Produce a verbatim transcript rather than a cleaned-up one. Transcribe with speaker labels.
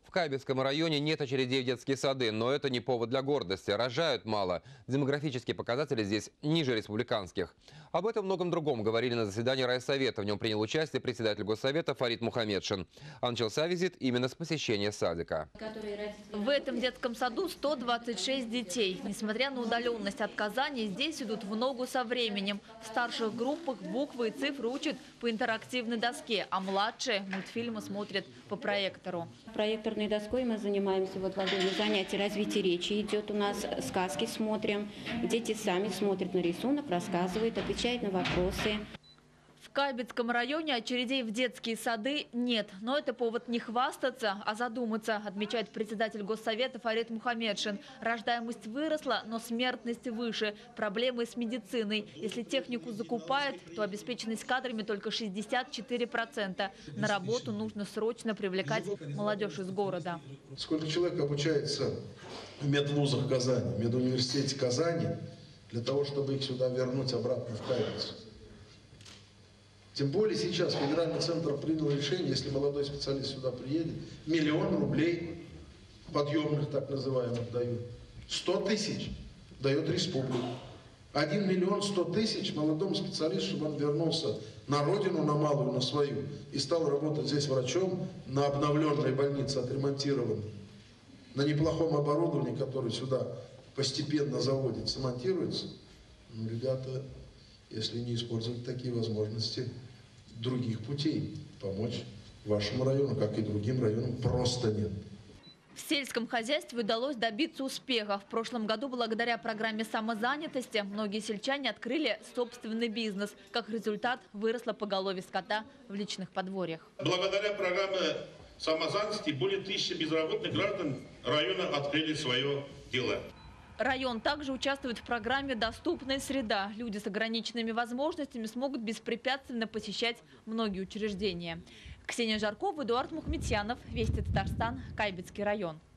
Speaker 1: В Кайбицком районе нет очередей в детские сады, но это не повод для гордости. Рожают мало. Демографические показатели здесь ниже республиканских. Об этом многом другом говорили на заседании райсовета. В нем принял участие председатель Госсовета Фарид Мухаммедшин. А начался визит именно с посещения садика.
Speaker 2: В этом детском саду сто двадцать шесть детей. Несмотря на удаленность от Казани, здесь идут в ногу со временем. В старших группах буквы и цифры учат по интерактивной доске, а младшие мультфильмы смотрят по проектору.
Speaker 3: Проекторной доской мы занимаемся вот во время занятий развития речи. Идет у нас сказки смотрим. Дети сами смотрят на рисунок, рассказывают, отвечают на вопросы.
Speaker 2: В Кайбицком районе очередей в детские сады нет. Но это повод не хвастаться, а задуматься, отмечает председатель Госсовета Фарид Мухаммедшин. Рождаемость выросла, но смертность выше. Проблемы с медициной. Если технику закупают, то обеспеченность кадрами только шестьдесят четыре процента. На работу нужно срочно привлекать молодежь из города.
Speaker 4: Сколько человек обучается в медвузах Казани, в медуниверситете Казани, для того, чтобы их сюда вернуть обратно в Кайбицу? Тем более сейчас федеральный центр принял решение, если молодой специалист сюда приедет, миллион рублей подъемных так называемых дают. Сто тысяч дает республика. Один миллион сто тысяч молодому специалисту, чтобы он вернулся на родину, на малую, на свою, и стал работать здесь врачом на обновленной больнице, отремонтированной, на неплохом оборудовании, которое сюда постепенно заводится, монтируется. Ну, ребята, если не использовать такие возможности, других путей помочь вашему району, как и другим районам, просто нет.
Speaker 2: В сельском хозяйстве удалось добиться успеха. В прошлом году благодаря программе самозанятости многие сельчане открыли собственный бизнес. Как результат, выросло поголовье скота в личных подворьях.
Speaker 5: Благодаря программе самозанятости более тысячи безработных граждан района открыли свое дело.
Speaker 2: Район также участвует в программе «Доступная среда». Люди с ограниченными возможностями смогут беспрепятственно посещать многие учреждения. Ксения Жаркова, Эдуард Мухаметьянов, Вести Татарстан, Кайбицкий район.